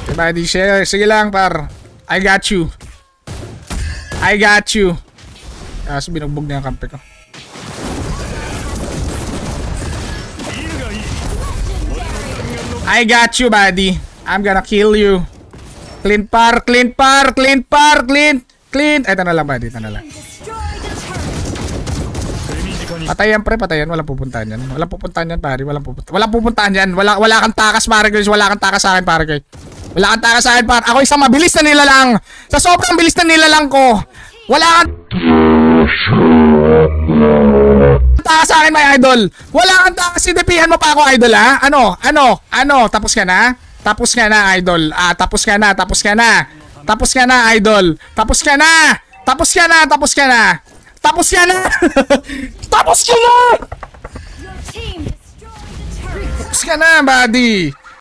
Buddy, share. Sige lang, par. I got you. I got you. Kaso binugbog na yung kampi ko. I got you, buddy. I'm gonna kill you. Clean par, clean par, clean par, clean, clean. Eto na lang, buddy. Ito na lang. Patayan, pre, patayan. Walang pupuntahan yan. Walang pupuntahan yan, pare. Walang pupuntahan yan. Wala kang takas, pare, guys. Wala kang takas sa akin, pare, guys. Wala kang takas sa akin, pare. Ako isang mabilis na nilalang. Sa sobrang bilis na nilalang ko. Wala kang takas sa akin, my idol. Wala kang takas. Sidipihan mo pa ako, idol, ha? Ano? Tapos ka na? Tapos ka na, idol. Tapos ka na, tapos ka na. Tapos ka na, idol. Tapos ka na. Tapos ka na, tapos ka na. Tapos ka na. Tapos ka na. Tapos ka na, buddy.